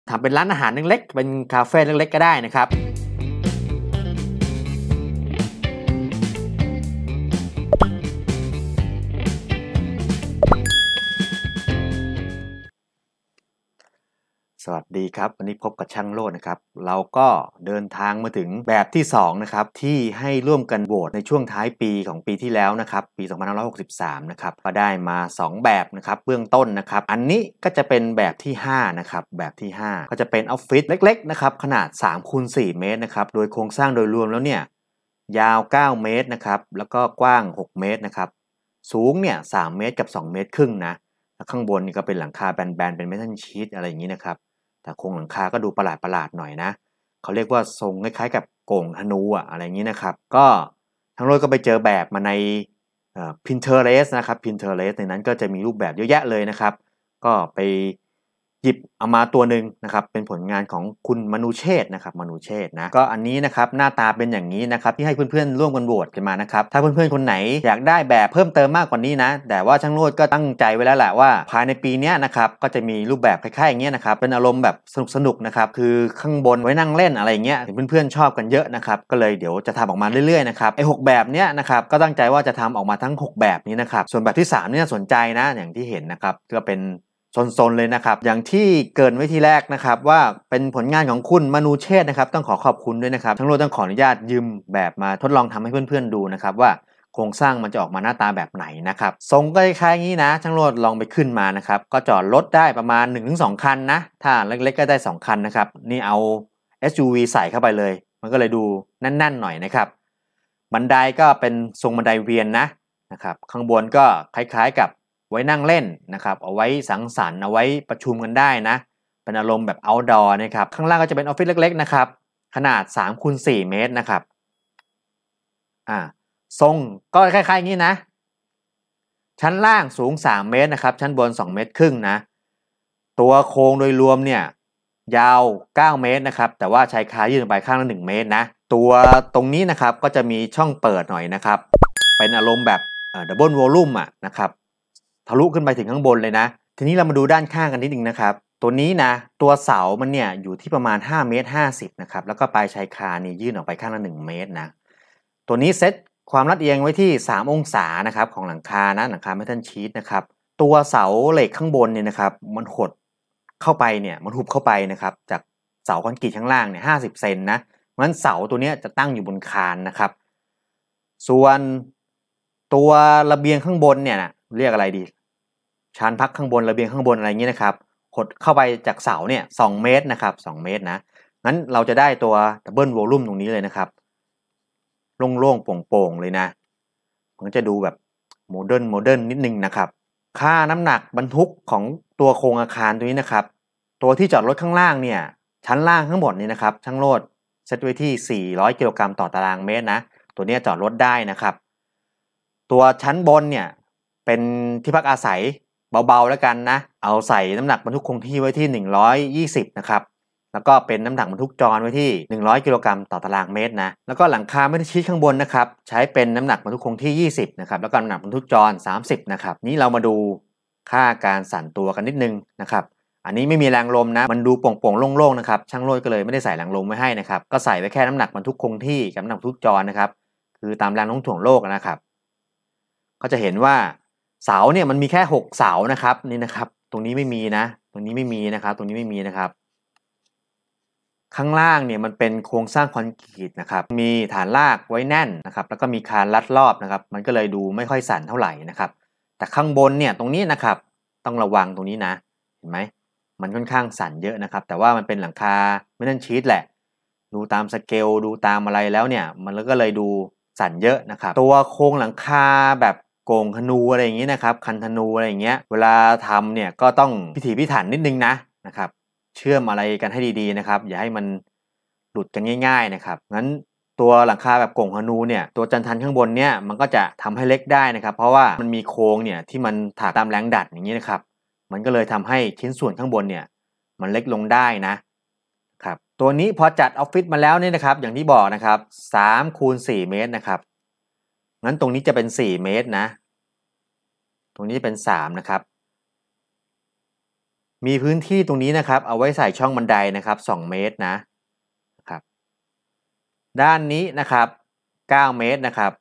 ทำเป็นร้านอาหารเล็กๆเป็นคาเฟ่เล็กๆก็ได้นะครับสวัสดีครับวันนี้พบกับช่างโลดนะครับเราก็เดินทางมาถึงแบบที่2นะครับที่ให้ร่วมกันโหวตในช่วงท้ายปีของปีที่แล้วนะครับปี2563นะครับก็ได้มา2แบบนะครับเบื้องต้นนะครับอันนี้ก็จะเป็นแบบที่5นะครับแบบที่5ก็จะเป็นออฟฟิศเล็กๆนะครับขนาด3x4 เมตรนะครับโดยโครงสร้างโดยรวมแล้วเนี่ยยาว9เมตรนะครับแล้วก็กว้าง6เมตรนะครับสูงเนี่ย3เมตรกับ2เมตรครึ่งนะแล้วข้างบนนี่ก็เป็นหลังคาแบนๆเป็นเมทัลชีทอะไรอย่างนี้นะครับแต่โครงหลังคาก็ดูประหลาดๆหน่อยนะเขาเรียกว่าทรงคล้ายๆกับโก่งธนูอะไรอย่างนี้นะครับก็ทั้งรถก็ไปเจอแบบมาใน Pinterest นะครับ Pinterest ในนั้นก็จะมีรูปแบบเยอะแยะเลยนะครับก็ไปหยิบเอามาตัวหนึ่งนะครับเป็นผลงานของคุณมนูเชษฐ์นะครับมนูเชษฐ์นะก็อันนี้นะครับหน้าตาเป็นอย่างนี้นะครับที่ให้เพื่อนๆร่วมกันโหวตกันมานะครับถ้าเพื่อนๆคนไหนอยากได้แบบเพิ่มเติมมากกว่านี้นะแต่ว่าช่างโลดก็ตั้งใจไว้แล้วแหละว่าภายในปีนี้นะครับก็จะมีรูปแบบคล้ายๆอย่างเงี้ยนะครับเป็นอารมณ์แบบสนุกๆนะครับคือข้างบนไว้นั่งเล่นอะไรเงี้ยเพื่อนๆชอบกันเยอะนะครับก็เลยเดี๋ยวจะทำออกมาเรื่อยๆนะครับไอ้6แบบเนี้ยนะครับก็ตั้งใจว่าจะทำออกมาทั้ง6แบบนี้นะครับส่วนแบบที่3เนี่ยสนใจนะอย่างที่เห็นนะครับก็เป็นโซนๆเลยนะครับอย่างที่เกริ่นไว้ทีแรกนะครับว่าเป็นผลงานของคุณมนูเชษฐ์นะครับต้องขอบคุณด้วยนะครับทั้งโลกต้องขออนุญาตยืมแบบมาทดลองทำให้เพื่อนๆดูนะครับว่าโครงสร้างมันจะออกมาหน้าตาแบบไหนนะครับทรงก็คล้ายๆงี้นะช่างโลดลองไปขึ้นมานะครับก็จอดรถได้ประมาณ 1-2 คันนะถ้าเล็กๆก็ได้2คันนะครับนี่เอา SUV ใส่เข้าไปเลยมันก็เลยดูแน่นๆหน่อยนะครับบันไดก็เป็นทรงบันไดเวียนนะครับข้างบนก็คล้ายๆกับไว้นั่งเล่นนะครับเอาไว้สังสรรค์เอาไว้ประชุมกันได้นะเป็นอารมณ์แบบ outdoor นะครับข้างล่างก็จะเป็นออฟฟิศเล็กๆนะครับขนาด 3x4 เมตรนะครับทรงก็คล้ายๆอย่างนี้นะชั้นล่างสูง3เมตรนะครับชั้นบน2เมตรครึ่งนะตัวโครงโดยรวมเนี่ยยาว9เมตรนะครับแต่ว่าชายคายื่นไปข้างละ1เมตรนะตัวตรงนี้นะครับก็จะมีช่องเปิดหน่อยนะครับเป็นอารมณ์แบบดับเบิลวอลลุ่มนะครับทะลุขึ้นไปถึงข้างบนเลยนะทีนี้เรามาดูด้านข้างกันนิดนึงนะครับตัวนี้นะตัวเสามันเนี่ยอยู่ที่ประมาณ5เมตร50นะครับแล้วก็ปลายชายคานี่ยื่นออกไปข้างละ1เมตรนะตัวนี้เซตความลาดเอียงไว้ที่3องศานะครับของหลังคานะหลังคาเมทัลชีทนะครับตัวเสาเหล็กข้างบนเนี่ยนะครับมันหดเข้าไปเนี่ยมันหุบเข้าไปนะครับจากเสาคอนกรีตข้างล่างเนี่ย50 เซนนะเพราะฉะนั้นเสาตัวนี้จะตั้งอยู่บนคานนะครับส่วนตัวระเบียงข้างบนเนี่ยนะเรียกอะไรดีชานพักข้างบนระเบียงข้างบนอะไรอย่างนี้นะครับหดเข้าไปจากเสาเนี่ย2เมตรนะครับ2เมตรนะงั้นเราจะได้ตัวดับเบิลวอลลุ่มตรงนี้เลยนะครับโล่งๆโป่งๆเลยนะมันจะดูแบบโมเดิร์นนิดนึงนะครับค่าน้ำหนักบรรทุกของตัวโครงอาคารตัวนี้นะครับตัวที่จอดรถข้างล่างเนี่ยชั้นล่างทั้งหมดนี่นะครับช่างโลดเซตไว้ที่400กิโลกรัมต่อตารางเมตรนะตัวนี้จอดรถได้นะครับตัวชั้นบนเนี่ยเป็นที่พักอาศัยเบาๆแล้วกันนะเอาใส่น้ำหนักบรรทุกคงที่ไว้ที่120นะครับแล้วก็เป็นน้ำหนักบรรทุกจรไว้ที่100กิโลกรัมต่อตารางเมตรนะแล้วก็หลังคาไม่ได้ชี้ข้างบนนะครับใช้เป็นน้ำหนักบรรทุกคงที่20นะครับแล้วก็น้ำหนักบรรทุกจร30นะครับนี้เรามาดูค่าการสั่นตัวกันนิดนึงนะครับอันนี้ไม่มีแรงลมนะมันดูโป่งๆโล่งๆนะครับช่างโลดก็เลยไม่ได้ใส่แรงลมไว้ให้นะครับก็ใส่ไว้แค่น้ำหนักบรรทุกคงที่กับน้ำหนักบรรทุกจรนะครับคือตามแรงโน้มถ่วงโลกนะครับก็จะเห็นว่าเสาเนี่ยมันมีแค่6เสานะครับนี่นะครับตรงนี้ไม่มีนะตรงนี้ไม่มีนะครับตรงนี้ไม่มีนะครับข้างล่างเนี่ยมันเป็นโครงสร้างคอนกรีตนะครับมีฐานรากไว้แน่นนะครับแล้วก็มีคานลัดรอบนะครับมันก็เลยดูไม่ค่อยสั่นเท่าไหร่นะครับแต่ข้างบนเนี่ยตรงนี้นะครับต้องระวังตรงนี้นะเห็นไหมมันค่อนข้างสั่นเยอะนะครับแต่ว่ามันเป็นหลังคาเมทัลชีทแหละดูตามสเกลดูตามอะไรแล้วเนี่ยมันก็เลยดูสั่นเยอะนะครับตัวโครงหลังคาแบบโก่งธนูอะไรอย่างนี้นะครับคันธนูอะไรอย่างเงี้ยเวลาทำเนี่ยก็ต้องพิถีพิถันนิดนึงนะครับเชื่อมอะไรกันให้ดีๆนะครับอย่าให้มันหลุดกันง่ายๆนะครับงั้นตัวหลังคาแบบโก่งธนูเนี่ยตัวจันทันข้างบนเนี่ยมันก็จะทำให้เล็กได้นะครับเพราะว่ามันมีโครงเนี่ยที่มันถ่าตามแรงดันอย่างนี้นะครับมันก็เลยทำให้ชิ้นส่วนข้างบนเนี่ยมันเล็กลงได้นะครับตัวนี้พอจัดออฟฟิศมาแล้วเนี่ยนะครับอย่างที่บอกนะครับ3x4 เมตรนะครับงั้นตรงนี้จะเป็น4เมตรนะตรงนี้เป็น3นะครับมีพื้นที่ตรงนี้นะครับเอาไว้ใส่ช่องบันไดนะครับ2เมตรนะครับด้านนี้นะครับ9เมตรนะครับ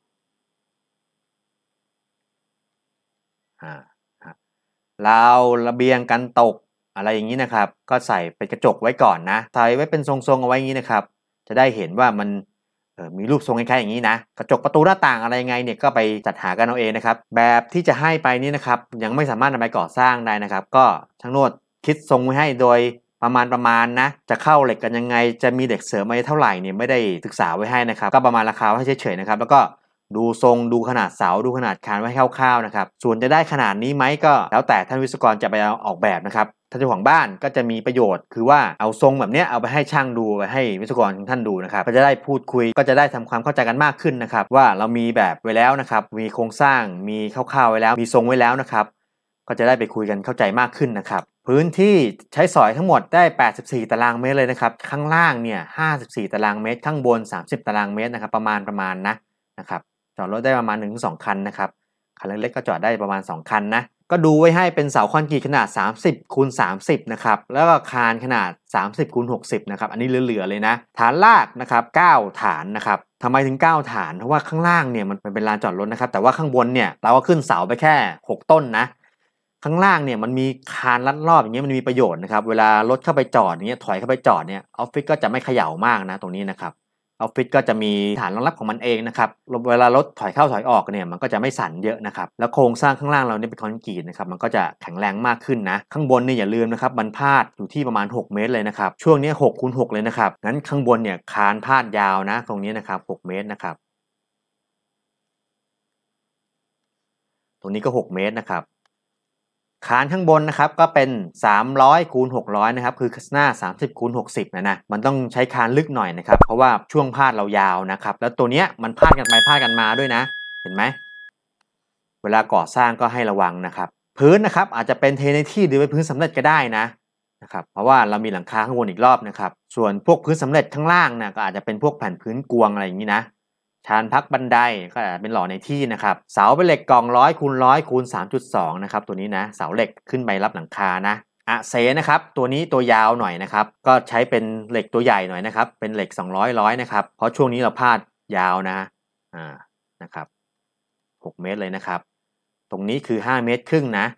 ราวระเบียงกันตกอะไรอย่างนี้นะครับก็ใส่เป็นกระจกไว้ก่อนนะใส่ไว้เป็นทรงๆเอาไว้อย่างนี้นะครับจะได้เห็นว่ามันมีรูปทรงคล้ายๆอย่างนี้นะกระจกประตูหน้าต่างอะไรไงเนี่ยก็ไปจัดหากันเอาเองนะครับแบบที่จะให้ไปนี่นะครับยังไม่สามารถนำไปก่อสร้างได้นะครับก็ช่างนวดคิดทรงไว้ให้โดยประมาณนะจะเข้าเหล็กกันยังไงจะมีเหล็กเสริมอะไรเท่าไหร่เนี่ยไม่ได้ศึกษาไว้ให้นะครับก็ประมาณราคาให้เฉยๆนะครับแล้วก็ดูทรงดูขนาดเสาดูขนาดคานไว้คร่าวๆนะครับส่วนจะได้ขนาดนี้ไหมก็แล้วแต่ท่านวิศวกรจะไปออกแบบนะครับท่านเจ้าของบ้านก็จะมีประโยชน์คือว่าเอาทรงแบบนี้เอาไปให้ช่างดูไปให้วิศวกรท่านดูนะครับก็จะได้พูดคุยก็จะได้ทำความเข้าใจกันมากขึ้นนะครับว่าเรามีแบบไว้แล้วนะครับมีโครงสร้างมีคร่าวๆไว้แล้วมีทรงไว้แล้วนะครับก็จะได้ไปคุยกันเข้าใจมากขึ้นนะครับพื้นที่ใช้สอยทั้งหมดได้84ตารางเมตรเลยนะครับข้างล่างเนี่ย54ตารางเมตรข้างบน30ตารางเมตรนะครับประมาณนะครับจอดรถได้ประมาณ 1-2 คันนะครับคันเล็กๆก็จอดได้ประมาณ2คันนะก็ดูไว้ให้เป็นเสาคอนกรีตขนาด30x30นะครับแล้วก็คานขนาด30x60นะครับอันนี้เหลือๆเลยนะฐานรากนะครับ9ฐานนะครับทำไมถึง9ฐานเพราะว่าข้างล่างเนี่ยมันเป็นลานจอดรถนะครับแต่ว่าข้างบนเนี่ยเราก็ขึ้นเสาไปแค่6ต้นนะข้างล่างเนี่ยมันมีคานลัดรอบอย่างเงี้ยมันมีประโยชน์นะครับเวลารถเข้าไปจอดอย่างเงี้ยถอยเข้าไปจอดเนี่ยออฟฟิศก็จะไม่เขย่ามากนะตรงนี้นะครับออฟฟิศก็จะมีฐานรองรับของมันเองนะครับเวลารถถอยเข้าถอยออกเนี่ยมันก็จะไม่สั่นเยอะนะครับแล้วโครงสร้างข้างล่างเราเนี่ยเป็นคอนกรีตนะครับมันก็จะแข็งแรงมากขึ้นนะข้างบนเนี่ยอย่าลืมนะครับมันพาดอยู่ที่ประมาณ6เมตรเลยนะครับช่วงนี้6x6เลยนะครับงั้นข้างบนเนี่ยคานพาดยาวนะตรงนี้นะครับ6เมตรนะครับตรงนี้ก็6เมตรนะครับคานข้างบนนะครับก็เป็น300x600นะครับคือหน้า30x60นะมันต้องใช้คานลึกหน่อยนะครับเพราะว่าช่วงพาดเรายาวนะครับแล้วตัวเนี้ยมันพาดกันไปพาดกันมาด้วยนะเห็นไหมเวลาก่อสร้างก็ให้ระวังนะครับพื้นนะครับอาจจะเป็นเทในที่หรือเป็นพื้นสำเร็จก็ได้นะครับเพราะว่าเรามีหลังคาข้างบนอีกรอบนะครับส่วนพวกพื้นสำเร็จข้างล่างนะก็อาจจะเป็นพวกแผ่นพื้นกวงอะไรอย่างนี้นะชานพักบันไดก็อาจจะเป็นหล่อในที่นะครับเสาเป็นเหล็กกล่อง100x100x 3.2นะครับตัวนี้นะเสาเหล็กขึ้นไปรับหลังคานะเสนะครับตัวนี้ตัวยาวหน่อยนะครับก็ใช้เป็นเหล็กตัวใหญ่หน่อยนะครับเป็นเหล็ก200นะครับเพราะช่วงนี้เราพาดยาวนะครับ6เมตรเลยนะครับตรงนี้คือ5เมตรครึ่งนะ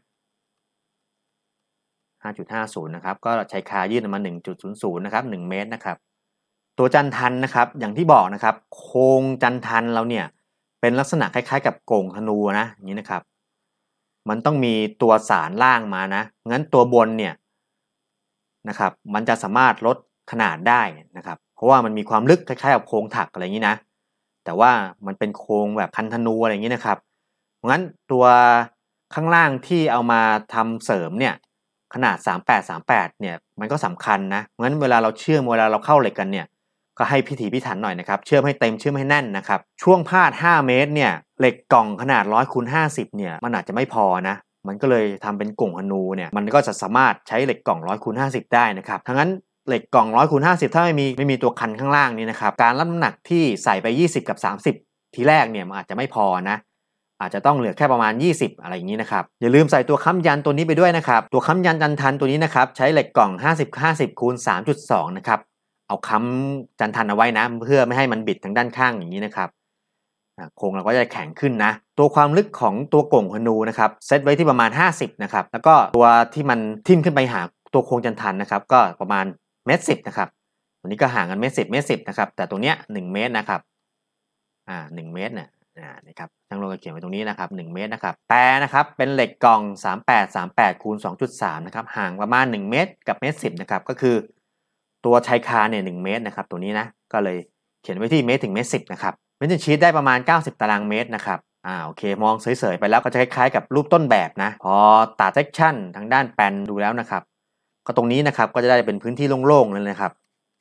5.50นะครับก็ใช้คายื่นออกมา 1.00 นะครับ1เมตรนะครับตัวจันทันนะครับอย่างที่บอกนะครับโครงจันทันเราเนี่ยเป็นลักษณะคล้ายๆกับโก่งธนูนะอย่างนี้นะครับมันต้องมีตัวสารล่างมานะงั้นตัวบนเนี่ยนะครับมันจะสามารถลดขนาดได้นะครับเพราะว่ามันมีความลึกคล้ายๆกับโครงถักอะไรอย่างนี้นะแต่ว่ามันเป็นโครงแบบคันธนูอะไรอย่างนี้นะครับงั้นตัวข้างล่างที่เอามาทำเสริมเนี่ยขนาด38เนี่ยมันก็สำคัญนะงั้นเวลาเราเชื่อมเวลาเราเข้าเหล็กกันเนี่ยก็ให้พิถีพิถันหน่อยนะครับเชื่อมให้เต็มเชื่อมให้แน่นนะครับช่วงพาด5เมตรเนี่ยเหล็กกล่องขนาด100x50เนี่ยมันอาจจะไม่พอนะมันก็เลยทำเป็นกล่องธนูเนี่ยมันก็จะสามารถใช้เหล็กกล่อง 100x50 ได้นะครับทั้งนั้นเหล็กกล่อง 100x50 ถ้าไม่มีตัวคันข้างล่างนี่นะครับการรับน้ำหนักที่ใส่ไป20กับ30ทีแรกเนี่ยมันอาจจะไม่พอนะอาจจะต้องเหลือแค่ประมาณ20อะไรอย่างนี้นะครับอย่าลืมใส่ตัวค้ำยันตัวนี้ไปด้วยนะครับตัวค้ำยันจันทันตัวนี้นะครับใช้เหล็กกล่อง50x50 คูณ 3.2นะครับเอาค้ำจันทันเอาไว้นะเพื่อไม่ให้มันบิดทางด้านข้างอย่างนี้นะครับโครงเราก็จะแข็งขึ้นนะตัวความลึกของตัวโก่งธนูนะครับเซตไว้ที่ประมาณ50นะครับแล้วก็ตัวที่มันทิ่มขึ้นไปหาตัวโครงจันทันนะครับก็ประมาณ1.10 มนะครับตัวนี้ก็ห่างกัน1.10 นะครับแต่ตัวเนี้ย1 เมตรนะครับ1 เมตรเนี่ยนะครับช่างโลกเขียนไว้ตรงนี้นะครับ1 เมตรนะครับแต่นะครับเป็นเหล็กกล่อง38คูณ 2.3นะครับห่างประมาณ1 เมตรกับ1.10 นะครับก็คือตัวชายคาเนี่ย1 เมตรนะครับตัวนี้นะก็เลยเขียนไว้ที่1 เมตรถึง1.10 นะครับเมตรชีตได้ประมาณ90ตารางเมตรนะครับโอเคมองเฉยๆไปแล้วก็จะคล้ายๆกับรูปต้นแบบนะพอตัดเซกชั่นทางด้านแปลนดูแล้วนะครับก็ตรงนี้นะครับก็จะได้เป็นพื้นที่โล่งๆเลยนะครับ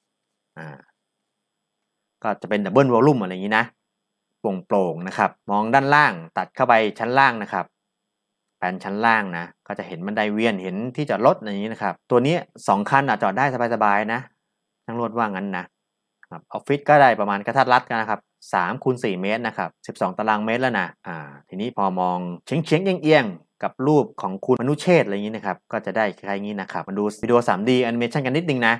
ก็จะเป็นดับเบิลวอลลุ่มอะไรอย่างนี้นะโปร่งๆนะครับมองด้านล่างตัดเข้าไปชั้นล่างนะครับแปลนชั้นล่างนะก็จะเห็นบันไดเวียนเห็นที่จอดรถอย่างนี้นะครับตัวนี้2คันจอดได้สบายๆนะช่างรถว่างั้นนะออฟฟิศก็ได้ประมาณกระทัดรัดกันนะครับ3 คูณ 4 เมตรนะครับ12ตารางเมตรแล้วนะทีนี้พอมองเฉียงๆเอียงกับรูปของคุณมนุเชษฐ์อะไรอย่างนี้นะครับก็จะได้คล้ายๆอย่างนี้นะครับมาดูวิดีโอ 3D แอนิเมชันกันนิดนึงนะ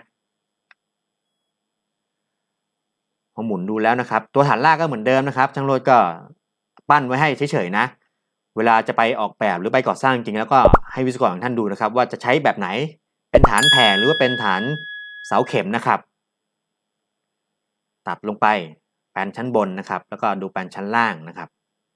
พอหมุนดูแล้วนะครับตัวฐานรากก็เหมือนเดิมนะครับช่างโรดก็ปั้นไว้ให้เฉยๆนะเวลาจะไปออกแบบหรือไปก่อสร้างจริงแล้วก็ให้วิศวกรของท่านดูนะครับว่าจะใช้แบบไหนเป็นฐานแผ่หรือว่าเป็นฐานเสาเข็มนะครับตัดลงไปแปลนชั้นบนนะครับแล้วก็ดูแปลนชั้นล่างนะครับ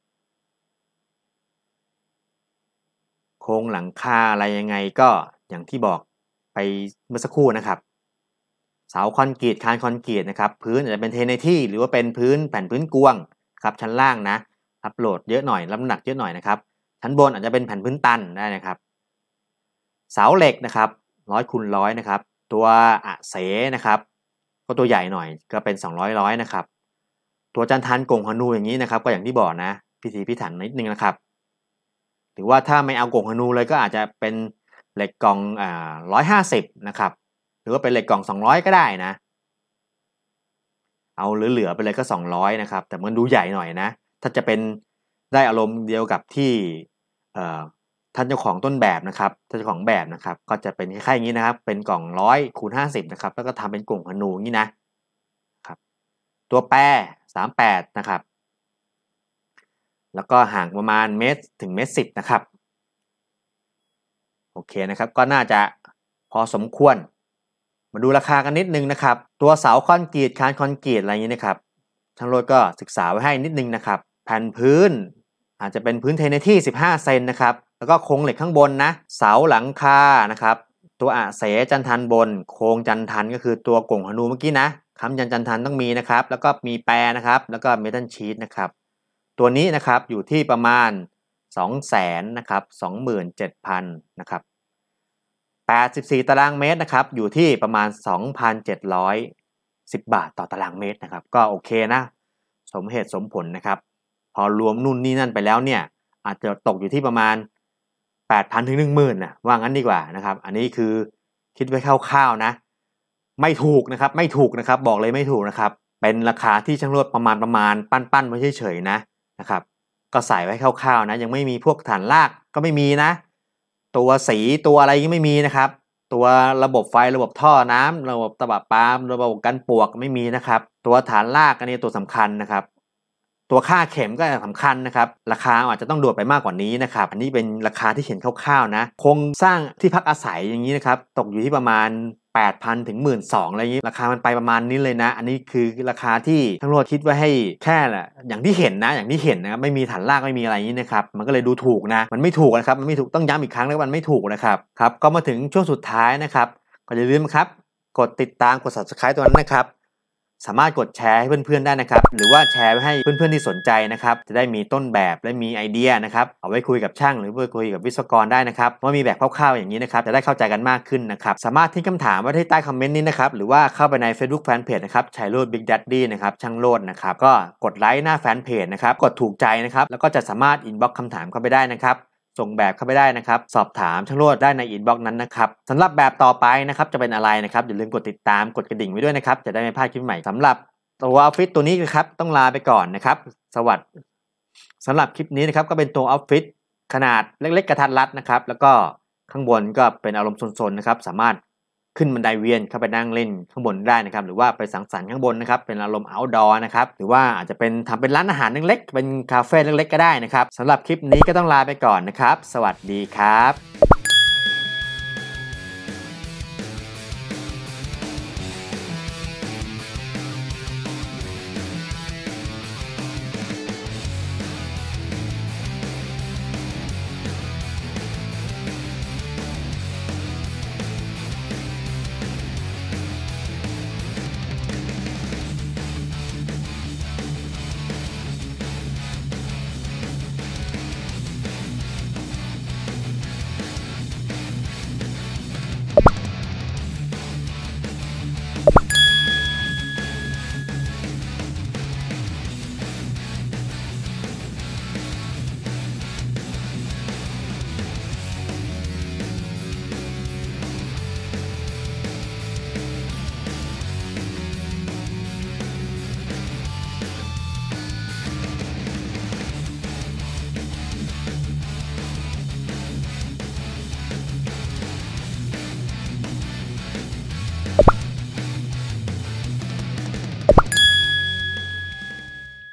โครงหลังคาอะไรยังไงก็อย่างที่บอกไปเมื่อสักครู่นะครับเสาคอนกรีตคานคอนกรีตนะครับพื้นอาจจะเป็นเทเนที่หรือว่าเป็นแผ่นพื้นกวงครับชั้นล่างนะรับโหลดเยอะหน่อยรับน้ำหนักเยอะหน่อยนะครับชั้นบนอาจจะเป็นแผ่นพื้นตันได้นะครับเสาเหล็กนะครับ100x100นะครับตัวอะเสนะครับก็ตัวใหญ่หน่อยก็เป็น200นะครับตัวจันทันกงฮนูอย่างนี้นะครับก็อย่างที่บอกนะพิถีพิถันนิดนึงนะครับหรือว่าถ้าไม่เอากงฮนูเลยก็อาจจะเป็นเหล็กกล่อง150นะครับหรือว่าเป็นเหล็กกล่อง200ก็ได้นะเอาเหลือๆไปเลยก็200นะครับแต่มันดูใหญ่หน่อยนะถ้าจะเป็นได้อารมณ์เดียวกับที่ท่านเจ้าของต้นแบบนะครับท่านเจ้าของแบบนะครับก็จะเป็นคล้ายๆอย่างนี้นะครับเป็นกล่อง100x50นะครับแล้วก็ทำเป็นกล่องฮนูอย่างนี้นะครับตัวแปร38นะครับแล้วก็ห่างประมาณเมตรถึงเมตร10นะครับโอเคนะครับก็น่าจะพอสมควรมาดูราคากันนิดนึงนะครับตัวเสาคอนกรีตคานคอนกรีตอะไรอย่างนี้นะครับช่างโรดก็ศึกษาไว้ให้นิดนึงนะครับแผ่นพื้นอาจจะเป็นพื้นเทเนที่15เซนนะครับแล้วก็โครงเหล็กข้างบนนะเสาหลังคานะครับตัวอะเสจันทันบนโครงจันทันก็คือตัวกงฮนูเมื่อกี้นะค้ำจันทันต้องมีนะครับแล้วก็มีแปรนะครับแล้วก็เมทัลชีทนะครับตัวนี้นะครับอยู่ที่ประมาณ200,000นะครับ 27,000 นะครับ84ตารางเมตรนะครับอยู่ที่ประมาณ 2,710 บาทต่อตารางเมตรนะครับก็โอเคนะสมเหตุสมผลนะครับพอรวมนู่นนี่นั่นไปแล้วเนี่ยอาจจะตกอยู่ที่ประมาณ 8,000 ถึง 10,000นะว่างั้นดีกว่านะครับอันนี้คือคิดไว้คร่าวๆนะไม่ถูกนะครับไม่ถูกนะครับบอกเลยไม่ถูกนะครับเป็นราคาที่ช่างโรดประมาณปั้นไว้เฉยๆนะครับก็ใส่ไว้คร่าวๆนะยังไม่มีพวกฐานรากก็ไม่มีนะตัวสีตัวอะไรยังไม่มีนะครับตัวระบบไฟระบบท่อน้ำระบบตะบะปาล์มระบบกันปลวกไม่มีนะครับตัวฐานรากอันนี้ตัวสำคัญนะครับตัวค่าเข็มก็สำคัญนะครับราคาอาจจะต้องโดดไปมากกว่านี้นะครับอันนี้เป็นราคาที่เห็นคร่าวๆนะโครงสร้างที่พักอาศัยอย่างนี้นะครับตกอยู่ที่ประมาณ 8,000 ถึง 12,000 อะไรอย่างนี้ราคามันไปประมาณนี้เลยนะอันนี้คือราคาที่ทั้งโลกคิดไว้ให้แค่แหละอย่างที่เห็นนะครับไม่มีฐานรากไม่มีอะไรอย่างนี้นะครับมันก็เลยดูถูกนะมันไม่ถูกนะครับมันไม่ถูกต้องย้ำอีกครั้งแล้วมันไม่ถูกนะครับก็มาถึงช่วงสุดท้ายนะครับก็อย่าลืมครับกดติดตามกด Subscribe ตัวนั้นนะครับสามารถกดแชร์ให้เพื่อนๆได้นะครับหรือว่าแชร์ให้เพื่อนๆที่สนใจนะครับจะได้มีต้นแบบและมีไอเดียนะครับเอาไว้คุยกับช่างหรือไปคุยกับวิศวกรได้นะครับว่ามีแบบคร่าวๆอย่างนี้นะครับจะได้เข้าใจกันมากขึ้นนะครับสามารถทิ้งคำถามไว้ที่ใต้คอมเมนต์นี้นะครับหรือว่าเข้าไปใน Facebook Fanpage นะครับชัยโรจน์ Big Daddy นะครับช่างโรจน์นะครับก็กดไลค์หน้าแฟนเพจนะครับกดถูกใจนะครับแล้วก็จะสามารถอินบ็อกซ์คำถามเข้าไปได้นะครับส่งแบบเข้าไปได้นะครับสอบถามช่างโรจน์ได้ในอินบ็อกซ์นั้นนะครับสำหรับแบบต่อไปนะครับจะเป็นอะไรนะครับอย่าลืมกดติดตามกดกระดิ่งไว้ด้วยนะครับจะได้ไม่พลาดคลิปใหม่สำหรับตัวออฟฟิศตัวนี้นะครับต้องลาไปก่อนนะครับสวัสดีสำหรับคลิปนี้นะครับก็เป็นตัวออฟฟิศขนาดเล็กๆกระทัดรัดนะครับแล้วก็ข้างบนก็เป็นอารมณ์โซนๆนะครับสามารถขึ้นบันไดเวียนเข้าไปนั่งเล่นข้างบนได้นะครับหรือว่าไปสังสรรค์ข้างบนนะครับเป็นอารมณ์ outdoor นะครับหรือว่าอาจจะเป็นทำเป็นร้านอาหารเล็กๆเป็นคาเฟ่เล็กๆก็ได้นะครับสำหรับคลิปนี้ก็ต้องลาไปก่อนนะครับสวัสดีครับ